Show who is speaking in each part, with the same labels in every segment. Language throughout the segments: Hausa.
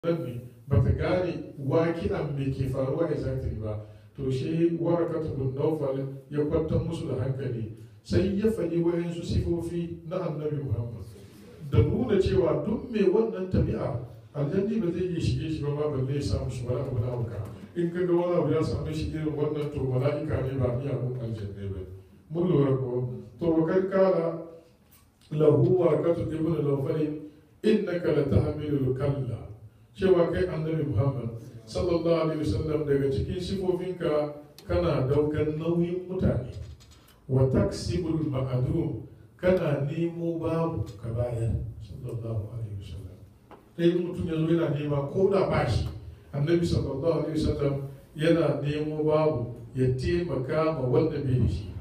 Speaker 1: nan ne ba ta gane waki'an me ke faruwa exactly ba. To shi Warakatu bin Nawfal ya kwantar musu da hankali sai ya faɗi wayansu sifofi na annabi Muhammad da nuna cewa duk mai wannan tabi'a aljanni ba zai iya shige shi ba ma balle ya samu shi wani abu na hauka. In ka ga wani abu ya same shi irin wannan to mala'ika ne ba miyagun aljanni ba. Mun lura ko to wakar kala lahu Warakatu ibn Nawfal innaka latahmilu kalla, cewa kai annabi Muhammad sallallahu alaihi wasallam daga cikin sifofinka kana daukan nauyin mutane, wa taksibul ma'adum kana nemo babu ka bayar sallallahu alaihi wasallam. Dai mutum yanzu yana nema ko da bashi, annabi sallallahu alaihi wasallam yana nemo babu ya taimaka ma wanda bai da shi.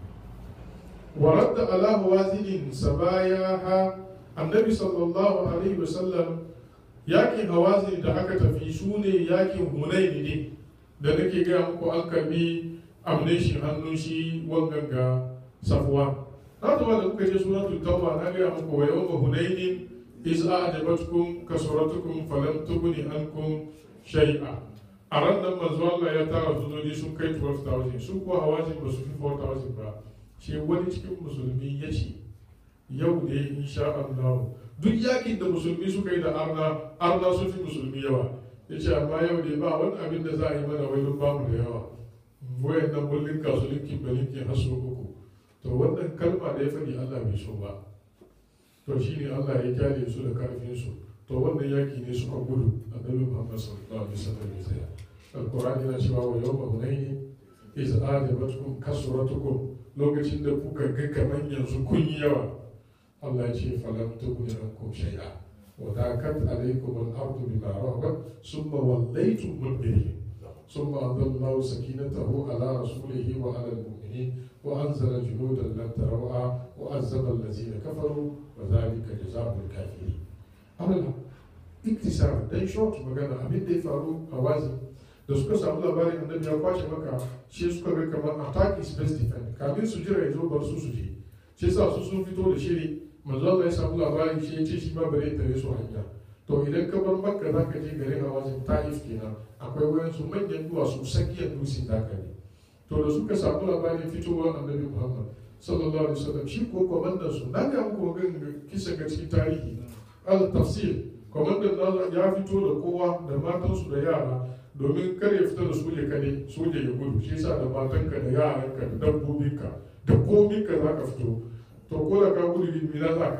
Speaker 1: Wa radda ala mawazinin sabayaha, annabi sallallahu alaihi wasallam yakin hawazin da aka tafi su ne yakin hunaini ne da nake gaya muku an karbi amneshin hannun shi wangan ga Safwan. Na zama da kuka je suratul tauba na gaya muku wa yawma hunainin iz a'jabatkum kasuratukum falam tughni ankum shay'a. A ran nan manzo Allah ya tara sojoji sun kai 12,000, su kuwa hawazin ba su fi 4,000 ba. Shi wani cikin musulmi ya ce yau ne insha Allah duk yakin da musulmi suka yi da arna sun fi musulmi yawa. Ya ce amma yau ne ba wani abin da za a yi mana wai don bamu da yawa, wayan nan mun linka su linkin ba linkin har sau uku. To wannan kalma da ya faɗi Allah bai so ba, to shi ne Allah ya kyale su da karfin su. To wannan yaki ne suka gudu, annabi Muhammad sallallahu alaihi wasallam ya tsaya. Alqur'ani yana cewa wa yawma hunaini iz a'jabatkum kasratukum, lokacin da kuka ga kaman yanzu kun yi yawa, Allah ya ce falam tughni ankum shay'a wa daqat alaykum al-ardu bima rahabat thumma wallaytum mudbirin thumma anzalallahu sakinatahu ala rasulihi wa ala al-mu'minin wa anzala junudan lam tarawha wa azzaba allazina kafaru wa dhalika jazaa'ul kafirin. Allah iktisar dan short magana abin da ya faru a wazi da suka samu labarin annabi ya kwashe maka shi suka ga kamar attack is best defense, kafin su jira ya zo bar su je shi sa su sun fito da shiri. Manzo Allah ya samu labari shi ya ce shi ma bare tare su hanya. To idan ka bar Makka za ka je garin Hawazin Taif kenan, akwai wayansu manyan duwatsu sakiyar dutsen da ka ne. To da suka samu labarin fitowar annabi Muhammad sallallahu alaihi wasallam, shi ko komandan su na ga muku gan kisa ga cikin tarihi al tafsir, komandan ya fito da kowa da matansu da yara domin kar ya fita da soja kane soja ya gudu, shi yasa da matanka da yaranka da dabbobinka da kominka za ka fito. To ko da ka gudu mina za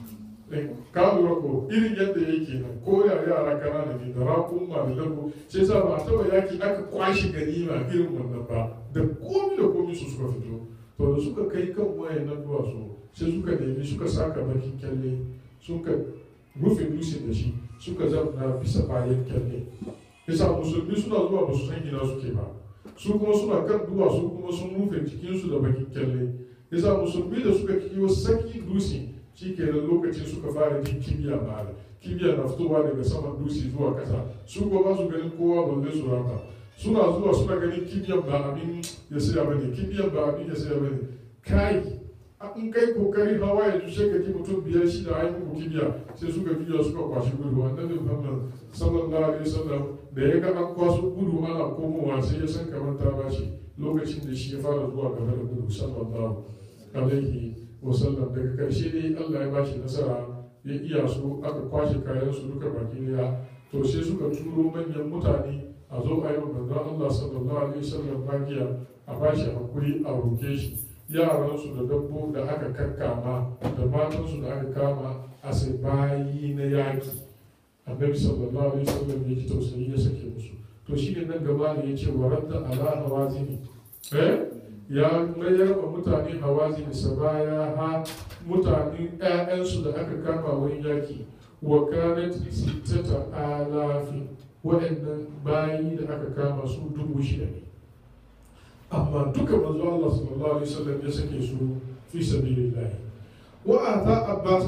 Speaker 1: ka lura ko irin yadda yake nan, ko ya yara kanana ne da rakun ma da dabbo, sai sa ba a taba yaki aka kwashi ganima irin wannan ba, da komi su suka fito. To da suka kai kan wayan nan duwatsu sai suka nemi suka saka bakin kyalle suka rufe dutsen da shi, suka zamna bisa bayan kyalle. Yasa musulmi suna zuwa ba su san ina suke ba, su kuma suna kan duwatsu kuma sun rufe jikinsu da bakin kyalle. Yasa musulmi da suka kiyo saki dutse shi kenan lokacin suka fara jin kibiya ma'ala, kibiya na fitowa daga saman dutse zuwa kasa, su kuma ba su ganin kowa balle su rama. Suna zuwa suna ganin kibiyan ba abin ya saya bane, kibiyan ba abin ya saya bane. Kai in kai kokari hawa ya tushe ka ji mutum 5-6 ai muku kibiya, sai suka kibiya suka kwashi gudu. Annabi Muhammad sallallahu alaihi wasallam da ya ga an kwaso gudu ana komowa sai ya san kamar ta bashi, lokacin da shi ya fara zuwa gaba da gudu sallallahu alaihi wasallam. Daga karshe dai Allah ya bashi nasara, ya iya su aka kwashe kayan su duka baki daya. To sai suka turo manyan mutane a zo a yi manzon Allah sallallahu alaihi wasallam bakiya, a bashi hakuri a roke shi. Yaran su da dabbo da aka kakkama da matan su da aka kama a sai bayi na yaki, annabi sallallahu alaihi wasallam ya ji tausayi ya sake musu. To shi ne nan gaba ne ya ce wa radda ala hawazini, ya mayar wa mutane hawazin sabaya ha mutane ƴaƴansu da aka kama wurin yaki, wa kanat 6,000 waɗannan bayi da aka kama su 6,000 ne, amma duka manzo Allah sallallahu alaihi wasallam ya sake su fi sabilillah. Wa ata Abbas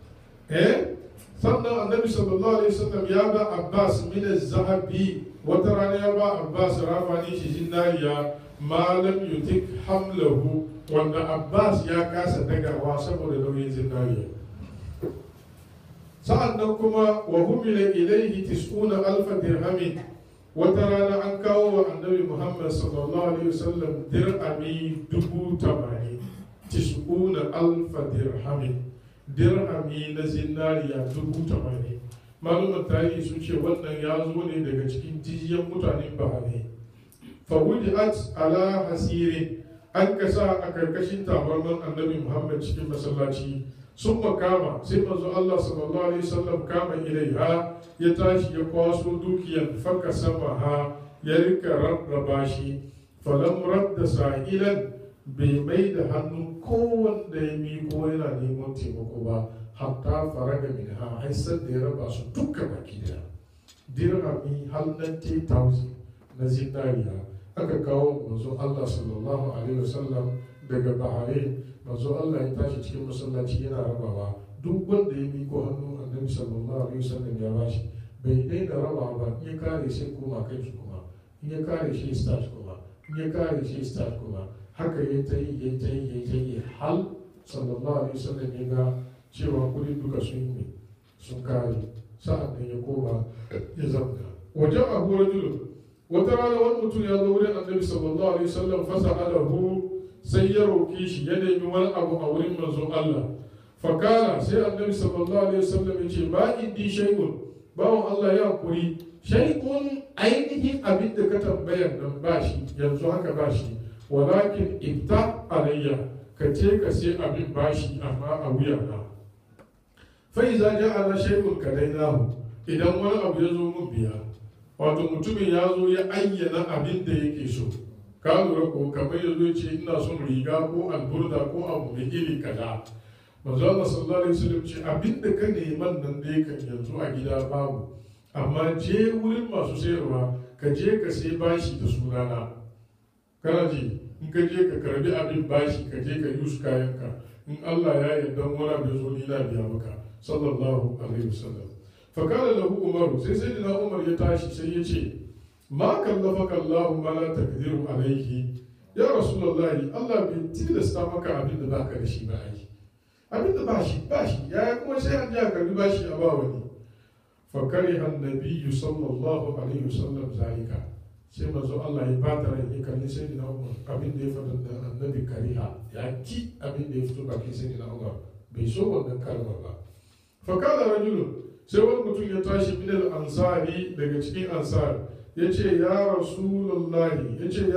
Speaker 1: sannan annabi sallallahu alaihi wasallam ya ba Abbas min az-zahabi, wata rana ya ba Abbas rafani shi zinariya malam yutik hamlahu, wanda Abbas ya kasa dagawa saboda nauyin zinariya. sa'annan kuma wa humila ilayhi 90,000 dirhamin wata rana an kawo wa annabi Muhammad sallallahu alaihi wasallam dirhami 80,000 90,000 dirhamin dirhami na zinariya 80,000. Malumar tarihi sun ce wannan ya zo ne daga cikin jijiyan mutanen bahane. Fawudi'at ala hasirin an kasa a karkashin tabarman annabi Muhammad cikin masallaci sun makama sai manzo Allah sallallahu alaihi wasallam kama ilaiha ya tashi ya kwaso dukiyan faka sama ha ya rika rarraba shi falam radda sa'ilan bai mai da hannun kowanda ya miko yana neman taimako ba hatta faraga min ha haisar da ya raba su duka baki daya dirhami har 90,000 na zinariya aka kawo manzo Allah sallallahu alaihi wasallam daga Bahrain. Manzo Allah ya tashi cikin masallaci yana rabawa duk wanda ya miko hannu annabi sallallahu alaihi wasallam ya bashi bai daina rabawa ba. In ya kare sai koma kai su kuma in ya kare shi start kuma in ya kare shi start kuma haka ya ta yi hal sallallahu alaihi wasallam ya ga cewa kudin duka sun kare sa'an da ya koma ya zamna wajen abu rajulun. Wata rana wani mutum ya zo wurin annabi sallallahu alaihi wasallam fasa'alahu sai ya roƙi shi ya nemi wani abu a wurin manzon Allah. Fakala sai annabi sallallahu alaihi wasallam ya ce ba indi shay'un bawon Allah ya kuri shay'un ainihin abin da ka tambayar nan ba shi yanzu haka ba shi walakin ibta alayya ka ce ka sai abin bashi amma a wuya na fa iza ja'ala shay'un kadainahu idan wani abu ya zo mun biya. Wato mutumin ya zo ya ayyana abin da yake so ka lura ko kamar ya zo ce ina son riga ko alburda ko abu mai iri kaza. Manzo Allah sallallahu alaihi wasallam ce abin da ka neman nan dai kan yanzu a gida babu amma je wurin masu sayarwa ka je ka sai bashi da sunana. Kana ji in ka je ka karbi abin bashi ka je ka yi su kayanka in Allah ya yarda wani abu ya zo ni na biya maka sallallahu alaihi wasallam. Fakala lahu Umaru sai sayyidina Umar ya tashi sai ya ce ma kallafaka Allahu ma la taqdiru alayhi ya Rasulullahi Allah bai tilasta maka abin da baka da shi ba ai abin da bashi ya kuma sai an ja karbi bashi a ba wani. Fakariha an-nabiyyu sallallahu alaihi wasallam zalika sai manzo Allah ya bata rai ya kalli sayyidina Umar abin da ya fada da annabi kariha ya ki abin da ya fito bakin sayyidina Umar bai so wannan kalmar ba. Fakala rajulun sai wani mutum ya tashi minal ansari daga cikin ansar ya ce ya rasulallahi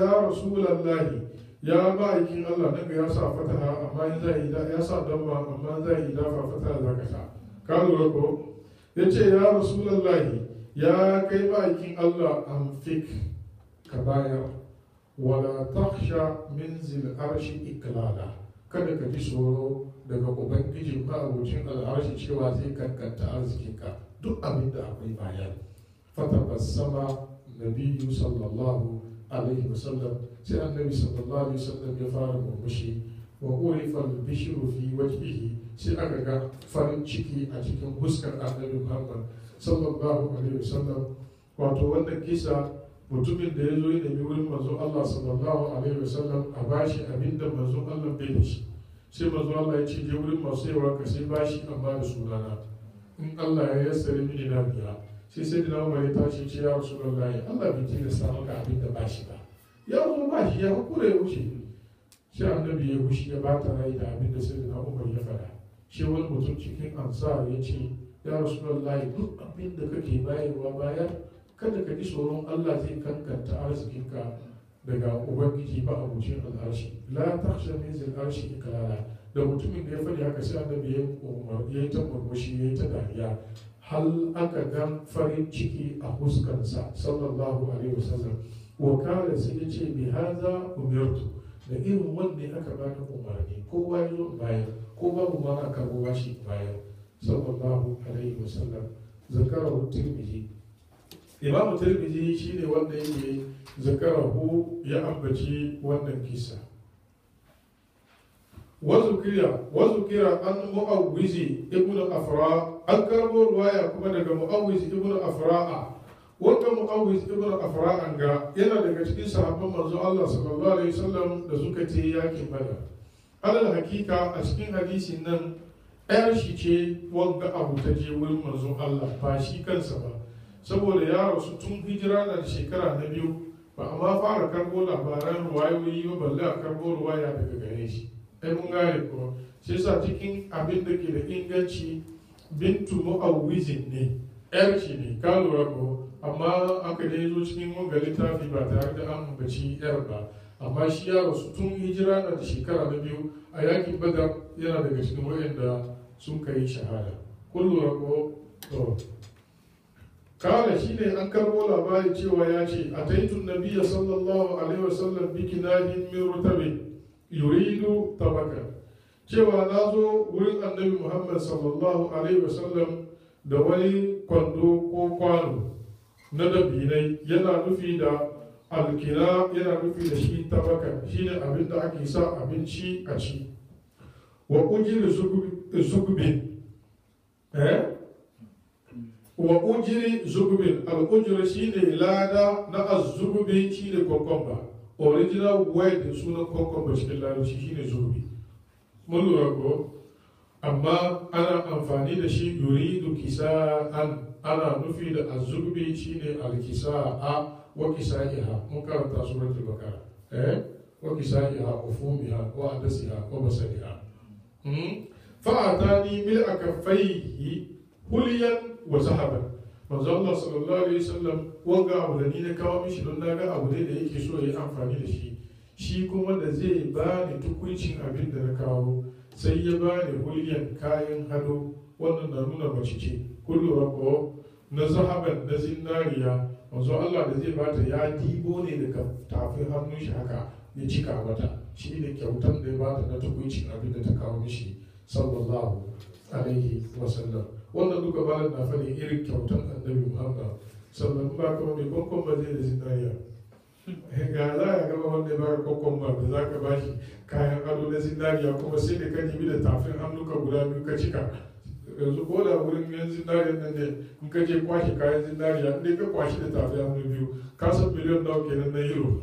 Speaker 1: ya ma'aikin Allah nan ga ya sa fataha amma in zai ya sa damma amma zai yi dafa fataha za ka sa ka lura ko ya ce ya rasulallahi ya kai ma'aikin Allah amfik ka bayar wala taksha min zil arshi iklala kada ka ji tsoro daga ubangijin ma'abucin al'arshi cewa zai kankanta arzikinka duk abin da akwai bayan. Fatabassama nabiyyu sallallahu alaihi wasallam sai annabi sallallahu alaihi wasallam ya fara murmushi wa urifa al-bishru fi wajhihi sai aka ga farin ciki a cikin huskar annabi Muhammad sallallahu alaihi wasallam. Wato wannan kisa mutumin da ya zo ya nemi wurin manzon Allah sallallahu alaihi wasallam a bashi abin da manzon Allah bai da shi sai manzo Allah ya ce je wurin masu yawa ka sai bashi amma da sunana in Allah ya yassare mini na biya. Sai da Umar ya tashi ce ya Rasulullahi Allah bai tilasta maka abin da bashi ba ya zo bashi ya hukura ya wuce. Sai annabi ya wuce ya bata rai da abin da da Umar ya faɗa. Shi wani mutum cikin ansar ya ce ya Rasulullahi duk abin da kake bayarwa bayar kada ka ji tsoron Allah zai kankanta arzikinka daga ubangiji ba abucin al'arshi la takhsha min zil arshi iklala. Da mutumin da ya faɗi haka sai annabi ya yi ta murmushi ya yi ta dariya hal aka ga farin ciki a huskansa sallallahu alaihi wasallam. Wakala sai ya ce bi haza umirtu da irin wanda aka baka umarni kowa ya zo bayan ko babu ma aka karbo bashi bayan sallallahu alaihi wasallam. Zakarahu Tirmidhi. Imam Tirmidhi shine wanda yake zakarahu ya ambaci wannan kisa. Wazukira an mu'awwizi ibn afra an karbo ruwaya kuma daga mu'awwiz ibn afra'a. Wanda mu'awwiz ibn afra'a ga yana daga cikin sahabban manzo Allah sallallahu alaihi wasallam da suka ce yakin Badar. Alal hakika a cikin hadisin nan 'yar shi ce wanga abu ta je wurin manzon Allah ba shi kansa ba, saboda ya rasu tun hijira na shekara na biyu ba a ma fara karbo labaran ruwayoyi ba balle a karbo ruwaya daga gare shi. Ai mun gane ko sai sa cikin abin da ke da inganci bintu mu'awwizin ne, 'yar shi ne ka lura ko, amma aka dai zo cikin wanga littafi ba tare da an ambaci 'yar ba. Amma shi ya rasu tun hijira na da shekara na biyu a yakin badar, yana daga cikin waɗanda sun kai shahada. Kun lura ko to kala shi ne an karbo labari cewa ya ce a taitun nabiya sallallahu alaihi wasallam bi kinahin min rutabi yuridu tabaka, cewa na zo wurin annabi muhammad sallallahu alaihi wasallam da wani kwando ko kwano na dabinai, yana nufi da alkina, yana nufi da shi tabaka shine abin da ake sa abinci a ci. Wa ujiri zugubin wa ujiri zugubin, al'ujiri shine lada na azugubin shine kokomba, original word sunan kokomba cikin larabci shine zugubi. Mun lura ko, amma ana amfani da shi yuridu kisa'an, ana nufi da azugubi shine alkisa'a wa kisa'iha. Mun karanta suratul baqara wa kisa'iha wa fumiha wa adasiha wa basariha. Fa'atani mil akaffaihi huliyan wa zahaban. Manzo Allah sallallahu alaihi wasallam wanga abu da ni na kawo mishi don naga abu ne da yake so ya yi amfani da shi, shi kuma da zai bani tukuncin abin da na kawo sai ya bani huliyan kayan hado, wannan na nuna mace ce. Kullu rako na zahaban na zinariya, manzo Allah da zai bata ya dibo ne daga tafin hannun shi haka ya cika mata, shi ne kyautan da ya bata na tukuncin abin da ta kawo mishi sallallahu alaihi wasallam. Wannan duka bayan na faɗi irin kyautan annabi Muhammad sallallahu ba kuma mai kokon ba zai da zinariya. Ga za a gaba wanda ya baka kokon ba da za ka bashi kayan ado na zinariya kuma sai da ka nemi da tafin hannuka guda biyu ka cika. Yanzu ko da wurin yan zinariya nan ne in ka je kwashe kayan zinariya in ka kwashe da tafin hannu biyu ka san miliyan nawa kenan na euro.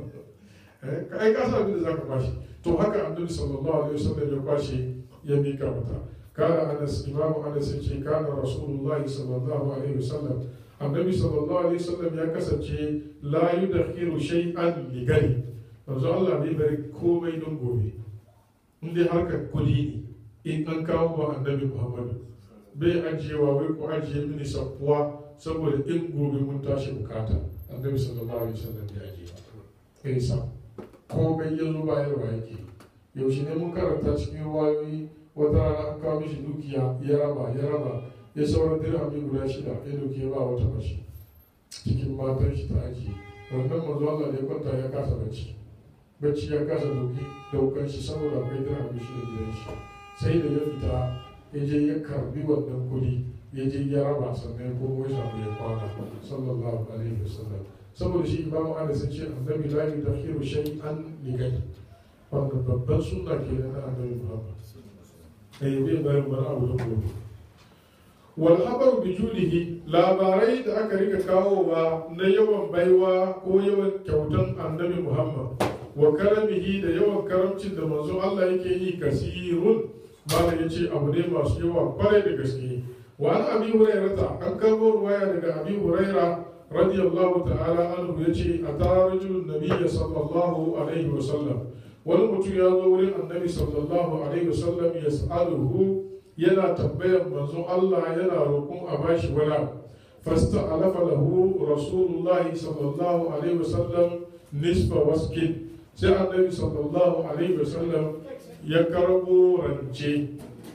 Speaker 1: Ai ka san abin da za ka kwashe. To haka annabi sallallahu alaihi wasallam ya kwashe ya mika mata. Kana Anas, Imam Anas ya ce kana Rasulullahi sallallahu alaihi wasallam, annabi sallallahu alaihi wasallam ya kasance la yudakhiru shay'an li gari. Manzo Allah bai bari komai don gobe. In dai harkar kudi ne in an kawo wa annabi Muhammadu bai ajiyewa wai ko ajiye mini sakuwa saboda in gobe mun tashi bukata. Annabi sallallahu alaihi wasallam ya ajiye. Kai sa komai ya zo bayarwa yake. Yaushe ne mun karanta cikin wayoyi wata rana an kawo mishi dukiya ya raba ya sauran dirhami guda 6 ya dauke ba wata mace cikin matan shi ta ajiye. Wannan manzo Allah da ya kwanta ya kasa bacci ya kasa daukan shi saboda akwai dirhami 6 gidan shi, sai da ya fita ya je ya karbi wannan kudi ya je ya raba sannan ko ya samu ya kwana sallallahu alaihi wasallam. Saboda shi imamu Anas ya ce annabi la yudakhiru shay'an li gadi, wannan babban sunna kenan na annabi Muhammad. Bai bayan wani abu da gobe. Wal habaru bi julihi, labarai da aka rika kawowa na yawan baiwa ko yawan kyautan annabi Muhammad wa karamihi da yawan karamcin da manzo Allah yake yi kasirun, malam yace abu ne masu yawa kwarai da gaske. Wa an abi hurairata, an karbo ruwaya daga abi huraira radiyallahu ta'ala anhu yace atara rajulun nabiyya sallallahu alaihi wa sallam, wani mutum ya zo wurin annabi sallallahu alaihi wasallam ya sa'aluhu, yana tambayar manzon Allah yana roƙon a bashi wala. Fasta alafa lahu rasulullahi sallallahu alaihi wasallam nisfa waskin, sai annabi sallallahu alaihi wasallam ya karbo rance.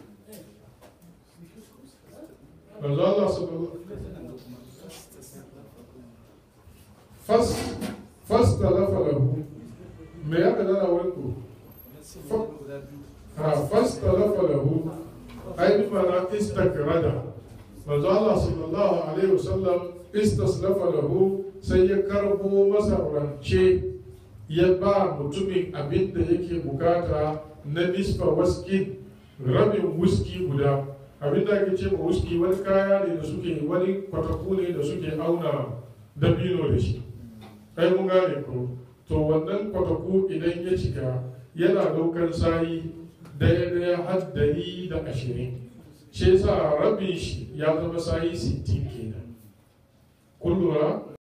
Speaker 1: Manzon Allah sallallahu fasta alafa lahu, me ya ka dana wurin ku? Fasta lafa lahu, ai mana istakrada. Manzo Allah sallallahu alaihi wasallam istaslafa lahu, sai ya karbo masa rance ya ba mutumin abin da yake bukata na nisfa waskin, rabin wuski guda. Abin da ake ce ma wuski wani kaya ne da suke, wani kwataku ne da suke auna dabino da shi. Ai mun gane ko? To wannan kwataku idan ya cika yana daukar sayi daya har 120 shi yasa rabin shi ya zama sa'i 60 kenan kun lura